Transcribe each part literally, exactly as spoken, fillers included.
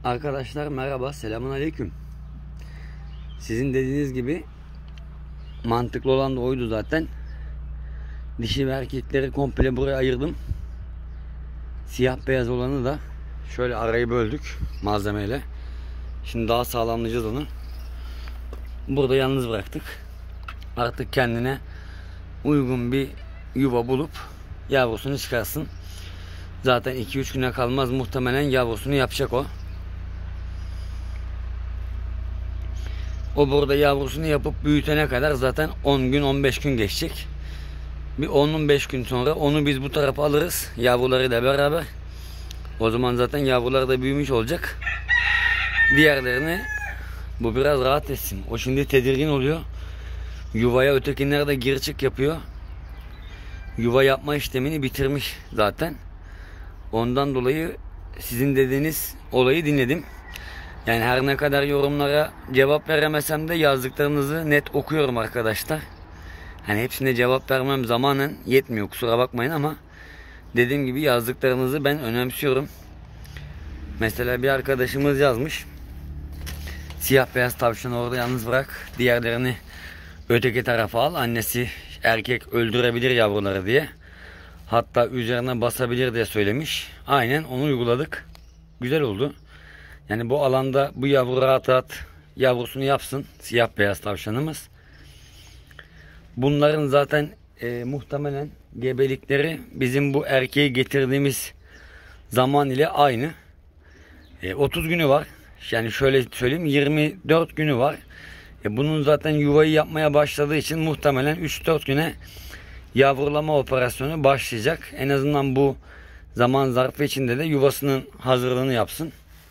Arkadaşlar merhaba, selamun aleyküm. Sizin dediğiniz gibi mantıklı olan da oydu zaten. Dişi ve erkekleri komple buraya ayırdım. Siyah beyaz olanı da şöyle arayı böldük malzemeyle. Şimdi daha sağlamlayacağız onu. Burada yalnız bıraktık. Artık kendine uygun bir yuva bulup yavrusunu çıkarsın. Zaten iki üç güne kalmaz muhtemelen yavrusunu yapacak o. O burada yavrusunu yapıp büyütene kadar zaten on gün on beş gün geçecek. Bir on on beş gün sonra onu biz bu tarafa alırız. Yavrularıyla beraber. O zaman zaten yavrular da büyümüş olacak. Diğerlerini bu biraz rahat etsin. O şimdi tedirgin oluyor. Yuvaya ötekiler de gir çık yapıyor. Yuva yapma işlemini bitirmiş zaten. Ondan dolayı sizin dediğiniz olayı dinledim. Yani her ne kadar yorumlara cevap veremesem de yazdıklarınızı net okuyorum arkadaşlar. Hani hepsine cevap vermem zamanen yetmiyor, kusura bakmayın, ama dediğim gibi yazdıklarınızı ben önemsiyorum. Mesela bir arkadaşımız yazmış. Siyah beyaz tavşanı orada yalnız bırak. Diğerlerini öteki tarafa al. Annesi erkek öldürebilir yavruları diye. Hatta üzerine basabilir diye söylemiş. Aynen onu uyguladık. Güzel oldu. Yani bu alanda bu yavru rahat rahat yavrusunu yapsın. Siyah beyaz tavşanımız. Bunların zaten e, muhtemelen gebelikleri bizim bu erkeği getirdiğimiz zaman ile aynı. E, otuz günü var. Yani şöyle söyleyeyim, yirmi dört günü var. E, bunun zaten yuvayı yapmaya başladığı için muhtemelen üç dört güne yavrulama operasyonu başlayacak. En azından bu zaman zarfı içinde de yuvasının hazırlığını yapsın.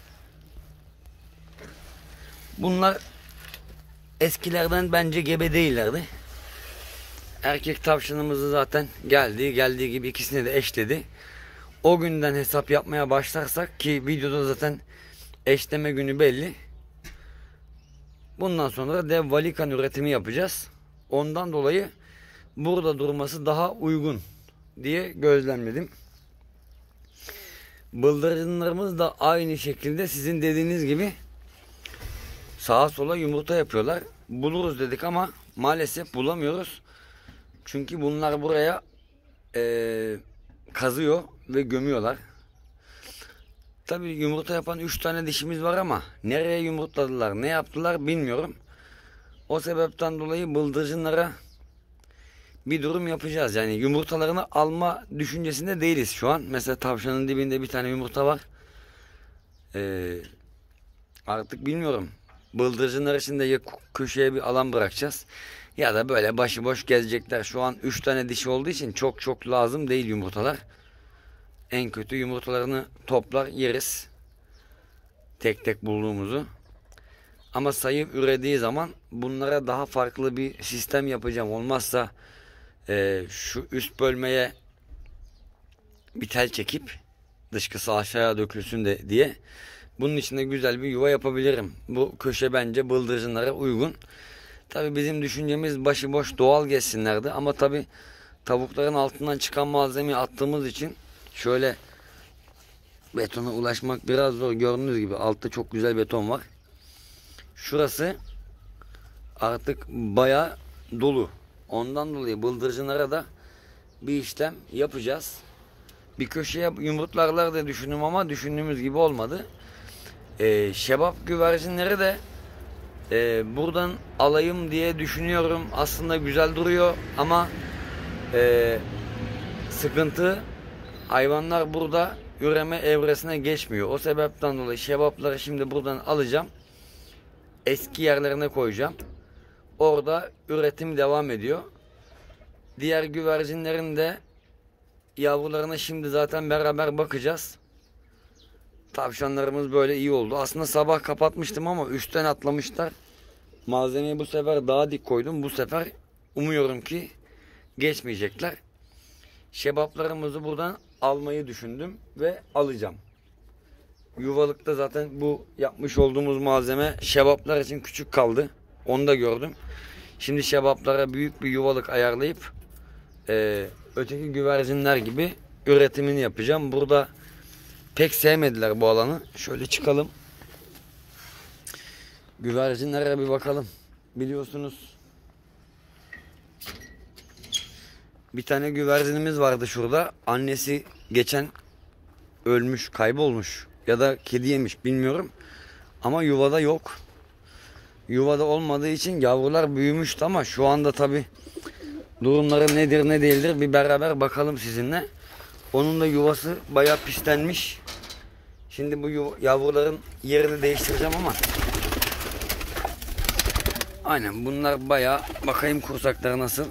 Bunlar eskilerden bence gebe değillerdi. Erkek tavşanımızı zaten geldi. Geldiği gibi ikisini de eşledi. O günden hesap yapmaya başlarsak, ki videoda zaten eşleme günü belli. Bundan sonra dev valikan üretimi yapacağız. Ondan dolayı burada durması daha uygun diye gözlemledim. Bıldırcınlarımız da aynı şekilde sizin dediğiniz gibi sağa sola yumurta yapıyorlar. Buluruz dedik ama maalesef bulamıyoruz. Çünkü bunlar buraya e, kazıyor ve gömüyorlar. Tabii yumurta yapan üç tane dişimiz var ama nereye yumurtladılar, ne yaptılar bilmiyorum. O sebepten dolayı bıldırcınlara bir durum yapacağız. Yani yumurtalarını alma düşüncesinde değiliz şu an. Mesela tavşanın dibinde bir tane yumurta var. Ee, artık bilmiyorum. Bıldırcınlar için de ya köşeye bir alan bırakacağız, ya da böyle başıboş gezecekler. Şu an üç tane dişi olduğu için çok çok lazım değil yumurtalar. En kötü yumurtalarını toplar yeriz. Tek tek bulduğumuzu. Ama sayı ürediği zaman bunlara daha farklı bir sistem yapacağım. Olmazsa e, şu üst bölmeye bir tel çekip dışkısı aşağıya dökülsün de diye. Bunun içinde güzel bir yuva yapabilirim. Bu köşe bence bıldırcınlara uygun. Tabi bizim düşüncemiz başıboş doğal geçsinlerdi. Ama tabi tavukların altından çıkan malzemeyi attığımız için şöyle betona ulaşmak biraz zor. Gördüğünüz gibi altta çok güzel beton var. Şurası artık bayağı dolu. Ondan dolayı bıldırcınlara da bir işlem yapacağız. Bir köşeye yumurtlarlar diye düşündüm ama düşündüğümüz gibi olmadı. Ee, şebap güvercinleri de e, buradan alayım diye düşünüyorum. Aslında güzel duruyor ama e, sıkıntı, hayvanlar burada üreme evresine geçmiyor. O sebepten dolayı şebapları şimdi buradan alacağım. Eski yerlerine koyacağım. Orada üretim devam ediyor. Diğer güvercinlerin de yavrularına şimdi zaten beraber bakacağız. Tavşanlarımız böyle iyi oldu. Aslında sabah kapatmıştım ama üstten atlamışlar. Malzemeyi bu sefer daha dik koydum. Bu sefer umuyorum ki geçmeyecekler. Şebaplarımızı buradan almayı düşündüm ve alacağım. Yuvalıkta zaten bu yapmış olduğumuz malzeme şebaplar için küçük kaldı. Onu da gördüm. Şimdi şebaplara büyük bir yuvalık ayarlayıp e, öteki güvercinler gibi üretimini yapacağım. Burada pek sevmediler bu alanı. Şöyle çıkalım. güvercinlere bir bakalım. Biliyorsunuz bir tane güvercinimiz vardı şurada. Annesi geçen ölmüş, kaybolmuş ya da kedi yemiş bilmiyorum. Ama yuvada yok. Yuvada olmadığı için yavrular büyümüştü ama şu anda tabi durumları nedir ne değildir bir beraber bakalım sizinle. Onun da yuvası bayağı pislenmiş. Şimdi bu yavruların yerini değiştireceğim ama aynen bunlar bayağı, bakayım kursakları nasıl.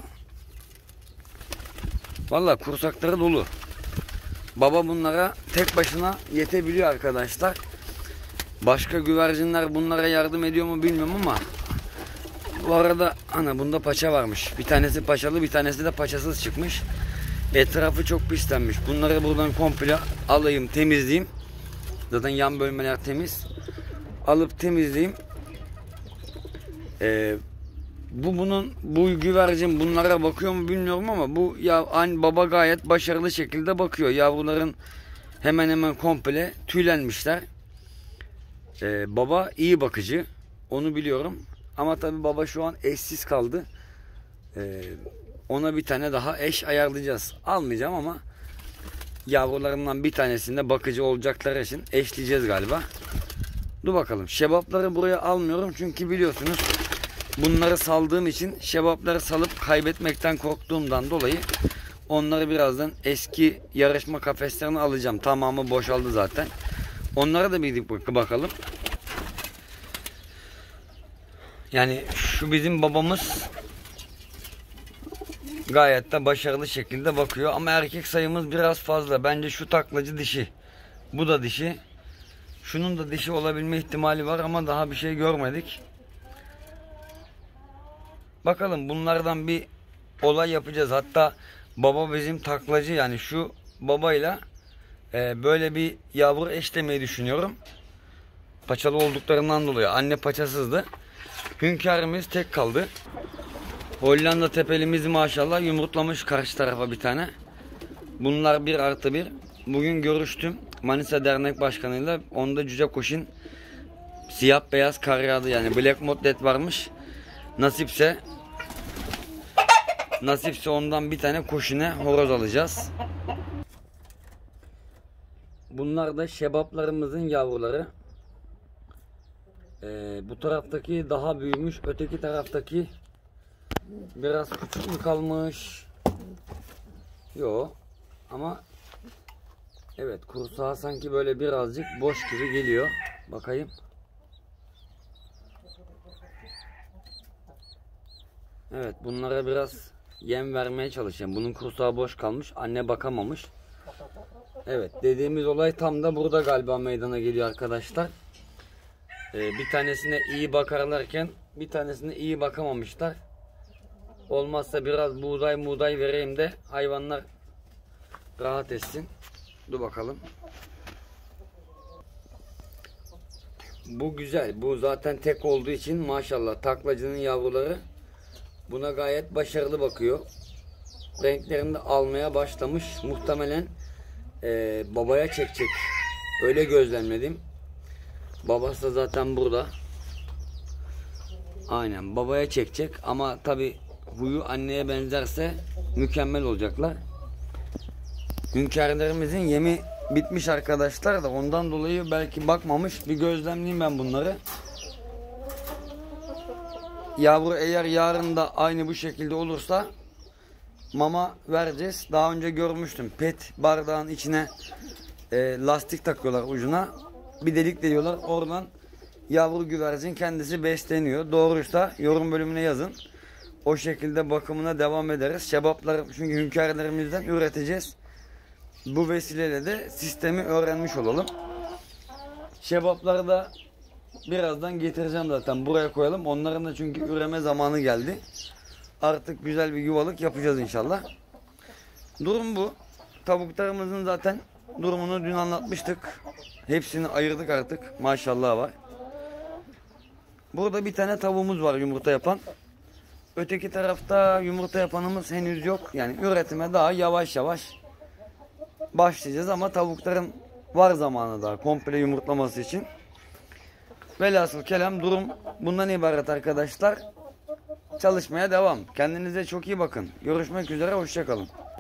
Vallahi kursakları dolu. Baba bunlara tek başına yetebiliyor arkadaşlar. Başka güvercinler bunlara yardım ediyor mu bilmiyorum ama bu arada ana bunda paça varmış. Bir tanesi paçalı, bir tanesi de paçasız çıkmış. Etrafı çok pislenmiş. Bunları buradan komple alayım, temizleyeyim. Zaten yan bölmeler temiz. Alıp temizleyeyim. Ee, bu bunun bu güvercin bunlara bakıyor mu bilmiyorum ama bu ya anne baba gayet başarılı şekilde bakıyor. Yavruların hemen hemen komple tüylenmişler. Ee, baba iyi bakıcı. Onu biliyorum. Ama tabi baba şu an eşsiz kaldı. Ee, ona bir tane daha eş ayarlayacağız. Almayacağım ama yavrularından bir tanesinde bakıcı olacakları için eşleyeceğiz galiba. Dur bakalım. Şebapları buraya almıyorum çünkü biliyorsunuz bunları saldığım için şebapları salıp kaybetmekten korktuğumdan dolayı onları birazdan eski yarışma kafeslerine alacağım. Tamamı boşaldı zaten. Onlara da bir bakalım. Yani şu bizim babamız gayet de başarılı şekilde bakıyor ama erkek sayımız biraz fazla. Bence şu taklacı dişi. Bu da dişi. Şunun da dişi olabilme ihtimali var ama daha bir şey görmedik. Bakalım bunlardan bir olay yapacağız. Hatta baba bizim taklacı, yani şu babayla e, böyle bir yavru eşlemeyi düşünüyorum. Paçalı olduklarından dolayı. Anne paçasızdı. Hünkârımız tek kaldı. Hollanda tepelimiz maşallah yumurtlamış karşı tarafa bir tane. Bunlar bir artı bir. Bugün görüştüm Manisa Dernek Başkanı'yla. Onda cüce koşun siyah beyaz kar yağdı, yani Black Modlet varmış. Nasipse nasipse ondan bir tane koşune horoz alacağız. Bunlar da şebaplarımızın yavruları. Ee, bu taraftaki daha büyümüş, öteki taraftaki biraz küçük mü kalmış? Yok ama evet, kursağı sanki böyle birazcık boş gibi geliyor. Bakayım. Evet, bunlara biraz yem vermeye çalışacağım. Bunun kursağı boş kalmış. Anne bakamamış. Evet, dediğimiz olay tam da burada galiba meydana geliyor arkadaşlar. Ee, bir tanesine iyi bakarlarken bir tanesine iyi bakamamışlar. Olmazsa biraz buğday muğday vereyim de hayvanlar rahat etsin. Dur bakalım. Bu güzel. Bu zaten tek olduğu için maşallah taklacının yavruları buna gayet başarılı bakıyor. Renklerini de almaya başlamış. Muhtemelen e, babaya çekecek. Öyle gözlemledim. Babası da zaten burada. Aynen babaya çekecek ama tabi huyu anneye benzerse mükemmel olacaklar. Hünkârlerimizin yemi bitmiş arkadaşlar da ondan dolayı belki bakmamış. Bir gözlemleyeyim ben bunları. Yavru eğer yarın da aynı bu şekilde olursa mama vereceğiz. Daha önce görmüştüm. Pet bardağın içine e, lastik takıyorlar ucuna. Bir delik deliyorlar. Oradan yavru güvercin kendisi besleniyor. Doğruysa yorum bölümüne yazın. O şekilde bakımına devam ederiz. Şebaplar çünkü hünkârlerimizden üreteceğiz. Bu vesileyle de sistemi öğrenmiş olalım. Şebapları da birazdan getireceğim zaten. Buraya koyalım. Onların da çünkü üreme zamanı geldi. Artık güzel bir yuvalık yapacağız inşallah. Durum bu. Tavuklarımızın zaten durumunu dün anlatmıştık. Hepsini ayırdık artık. Maşallah var. Burada bir tane tavuğumuz var yumurta yapan. Öteki tarafta yumurta yapanımız henüz yok. Yani üretime daha yavaş yavaş başlayacağız ama tavukların var zamanı daha komple yumurtlaması için. Velhasıl kelam durum bundan ibaret arkadaşlar. Çalışmaya devam. Kendinize çok iyi bakın. Görüşmek üzere. Hoşça kalın.